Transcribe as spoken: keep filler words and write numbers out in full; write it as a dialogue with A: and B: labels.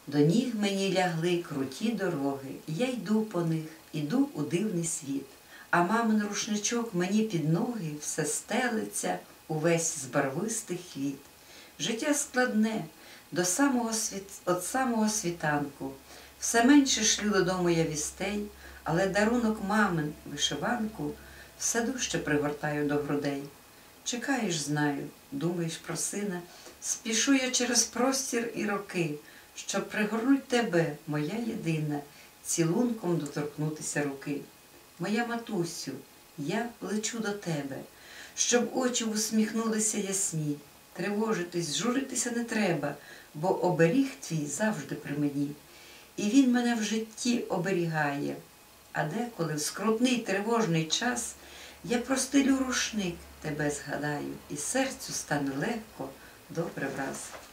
A: До ніг мені лягли круті дороги, я йду по них, іду у дивний світ. А мамин рушничок мені під ноги все стелиться увесь з барвистих квіт. Життя складне, до самого світ... от самого світанку. Все менше шлю додому я вістей, але дарунок мамин, вишиванку, все дужче пригортаю до грудей. Чекаєш, знаю, думаєш про сина, спішу я через простір і роки, щоб пригорнуть тебе, моя єдина, цілунком доторкнутися руки. Моя матусю, я лечу до тебе, щоб очі усміхнулися ясні. Тривожитись, журитися не треба, бо оберіг твій завжди при мені. І він мене в житті оберігає. А деколи в скрутний тривожний час я простелю рушник, тебе згадаю, і серцю стане легко, добре враз.